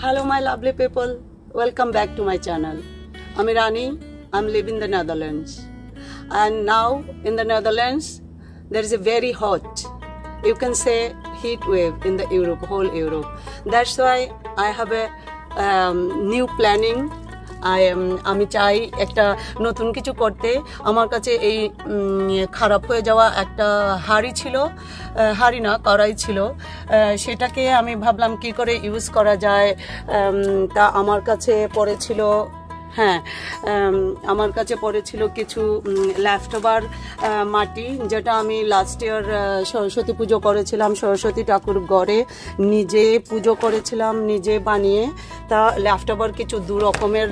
Hello my lovely people, welcome back to my channel. I'm Irani, I'm living in the Netherlands. And now in the Netherlands, there is a very hot, you can say heat wave in the Europe, whole Europe. That's why I have a new planning. আমি চাই একটা নতুন কিছু করতে। আমার কাছে এই খারাপ হয়ে যাওয়া একটা হাঁড়ি ছিল, হাঁড়ি না কড়াই ছিল, সেটাকে আমি ভাবলাম কি করে ইউজ করা যায়। তা আমার কাছে পড়েছিল, হ্যাঁ আমার কাছে পড়েছিল কিছু লেফটওভার মাটি, যেটা আমি লাস্ট ইয়ার সরস্বতী পুজো করেছিলাম, সরস্বতী ঠাকুর ঘরে নিজে পুজো করেছিলাম, নিজে বানিয়ে। তা লেফটওভার কিছু দু রকমের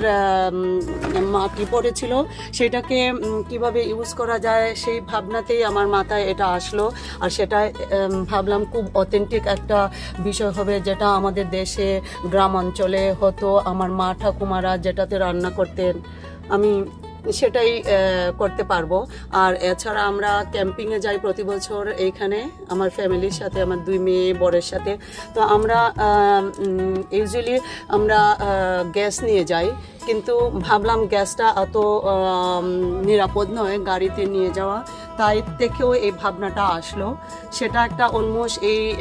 মাটি পড়েছিল, সেটাকে কিভাবে ইউজ করা যায় সেই ভাবনাতেই আমার মাথায় এটা আসলো। আর সেটা ভাবলাম খুব অথেন্টিক একটা বিষয় হবে, যেটা আমাদের দেশে গ্রাম অঞ্চলে হতো। আমার মা ঠাকুমারা যেটাতে রান্না করতেন, আমি সেটাই করতে পারবো। আর এছাড়া আমরা ক্যাম্পিংয়ে যাই প্রতি বছর এইখানে আমার ফ্যামিলির সাথে, আমার দুই মেয়ে বরের সাথে। তো আমরা ইউজুয়ালি আমরা গ্যাস নিয়ে যাই, কিন্তু ভাবলাম গ্যাসটা অত নিরাপদ নয় গাড়িতে নিয়ে যাওয়া, তাই থেকেও এই ভাবনাটা আসলো। সেটা একটা অলমোস্ট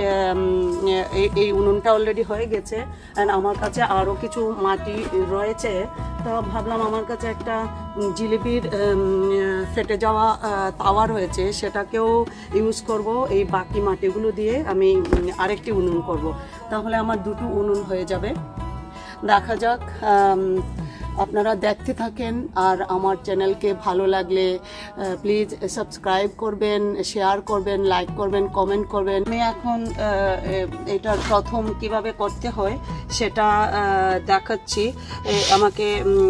এই উনুনটা অলরেডি হয়ে গেছে, অ্যান্ড আমার কাছে আরও কিছু মাটি রয়েছে। তো ভাবলাম আমার কাছে একটা জিলিপির ফেটে যাওয়া তাওয়া রয়েছে, সেটাকেও ইউজ করব। এই বাকি মাটিগুলো দিয়ে আমি আরেকটি উনুন করব, তাহলে আমার দুটো উনুন হয়ে যাবে। দেখা যাক, আপনারা দেখতে থাকেন। আর আমার চ্যানেলকে ভালো লাগলে প্লিজ সাবস্ক্রাইব করবেন, শেয়ার করবেন, লাইক করবেন, কমেন্ট করবেন। আমি এখন এটার প্রথম কিভাবে করতে হয় সেটা দেখাচ্ছি। আমাকে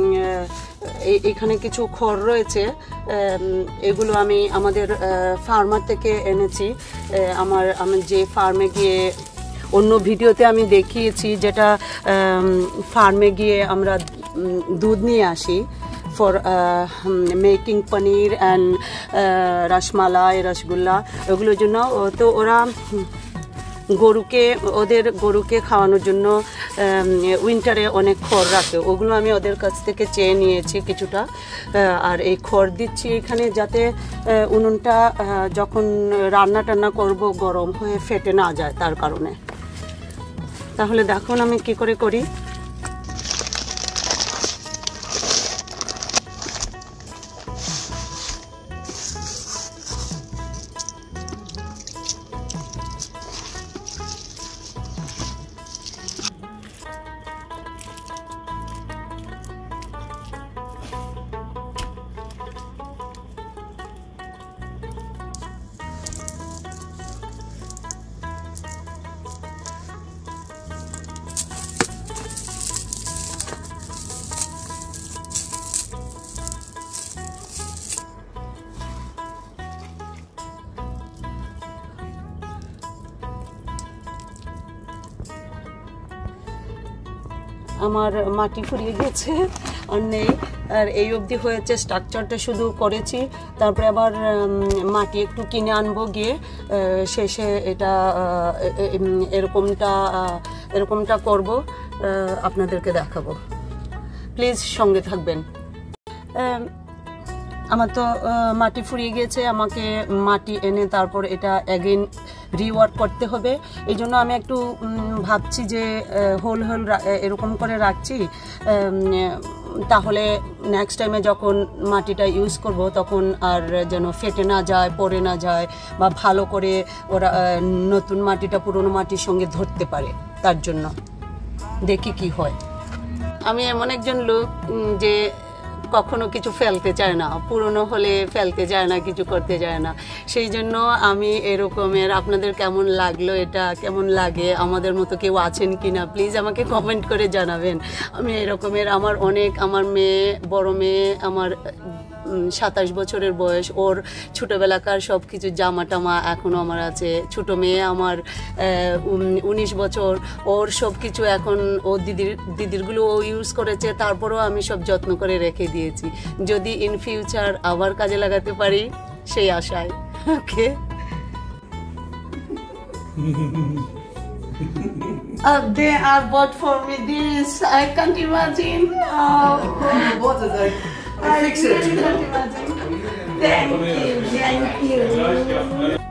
এখানে কিছু খড় রয়েছে, এগুলো আমি আমাদের ফার্মার থেকে এনেছি। আমি যে ফার্মে গিয়ে অন্য ভিডিওতে আমি দেখিয়েছি, যেটা ফার্মে গিয়ে আমরা দুধ নিয়ে আসি for making paneer and rasmalai, rasgulla, ওগুলোর জন্য। তো ওরা গরুকে খাওয়ানোর জন্য উইন্টারে অনেক খড় রাখে, ওগুলো আমি ওদের কাছ থেকে চেয়ে নিয়েছি কিছুটা। আর এই খড় দিচ্ছি এখানে, যাতে উনুনটা যখন রান্না টান্না করব গরম হয়ে ফেটে না যায়, তার কারণে। তাহলে দেখুন আমি কি করে করি। আমার মাটি ফুরিয়ে গেছে আর নেই, আর এই অবধি হয়েছে। স্ট্রাকচারটা শুধু করেছি, তারপরে আবার মাটি একটু কিনে আনবো গিয়ে, শেষে এটা এরকমটা করব, আপনাদেরকে দেখাবো। প্লিজ সঙ্গে থাকবেন। আমার তো মাটি ফুরিয়ে গেছে, আমাকে মাটি এনে তারপর এটা অ্যাগেন রিওয়ার্ক করতে হবে। এই জন্য আমি একটু ভাবছি যে হোল এরকম করে রাখছি, তাহলে নেক্সট টাইমে যখন মাটিটা ইউজ করব তখন আর যেন ফেটে না যায়, পড়ে না যায়, বা ভালো করে ওরা নতুন মাটিটা পুরনো মাটির সঙ্গে ধরতে পারে। তার জন্য দেখি কি হয়। আমি এমন একজন লোক যে কখনো কিছু ফেলতে চায় না, পুরনো হলে ফেলতে যায় না, কিছু করতে যায় না। সেই জন্য আমি এরকমের, আপনাদের কেমন লাগলো, এটা কেমন লাগে, আমাদের মতো কেউ আছেন কি না প্লিজ আমাকে কমেন্ট করে জানাবেন। আমি এরকমের, আমার মেয়ে, বড় মেয়ে আমার 27 বছরের বয়স, ওর ছোটোবেলাকার সব কিছু জামা টামা এখনও আমার আছে। ছোটো মেয়ে আমার 19 বছর, ওর সব কিছু এখন ও দিদিরগুলো ও ইউজ করেছে, তারপরেও আমি সব যত্ন করে রেখে দিয়েছি, যদি ইন ফিউচার আবার কাজে লাগাতে পারি সেই আশায়। ওকে They are bought for me this. I can't imagine. What is it? I really can't imagine. Thank you.